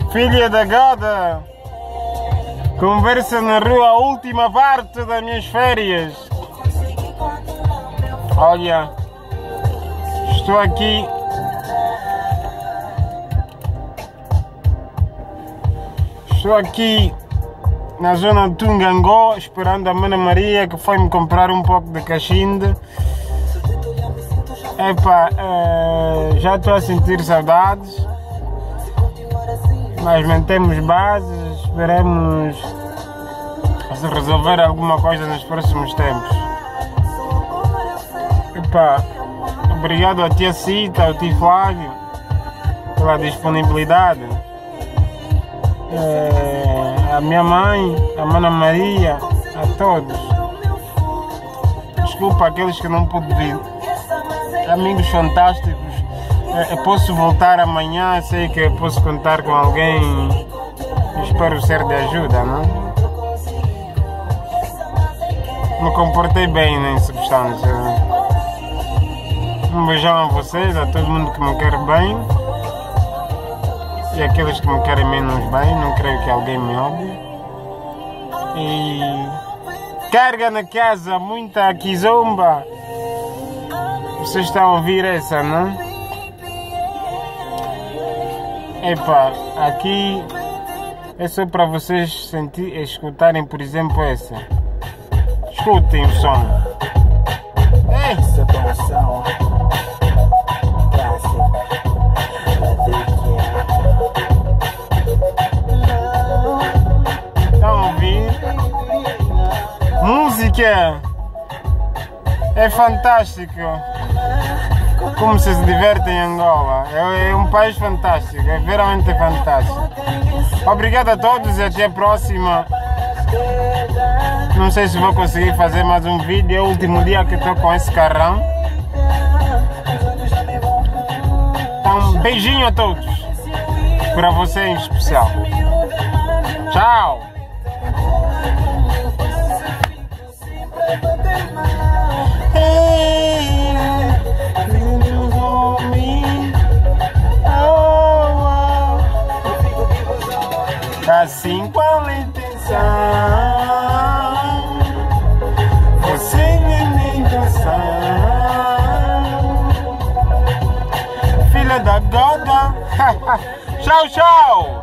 Filha da Goda, conversa na rua, a última parte das minhas férias. Olha, estou aqui. Estou aqui na zona de Tungangó, esperando a Mana Maria, que foi me comprar um pouco de cachinde. Epá, já estou a sentir saudades, mas mantemos bases, esperemos resolver alguma coisa nos próximos tempos. Epá, obrigado à tia Cita, ao tio Flávio, pela disponibilidade. A minha mãe, a Mana Maria, a todos. Desculpa aqueles que não pude vir. Amigos fantásticos, eu posso voltar amanhã, sei que posso contar com alguém, espero ser de ajuda, não? Me comportei bem em substância. Um beijão a vocês, a todo mundo que me quer bem e aqueles que me querem menos bem, não creio que alguém me odie. E carga na casa, muita quizomba. Vocês estão a ouvir essa, não? Epá, aqui é só para vocês escutarem, por exemplo, essa. Escutem o som. Essa canção estão a ouvir? Música é fantástico. Como se diverte em Angola. É um país fantástico, é verdadeiramente fantástico. Obrigado a todos e até a próxima. Não sei se vou conseguir fazer mais um vídeo, é o último dia que estou com esse carrão. Então, beijinho a todos. Para você em especial. Tchau! Assim qual a intenção, você nem intenção, filha da Goda. Tchau, tchau.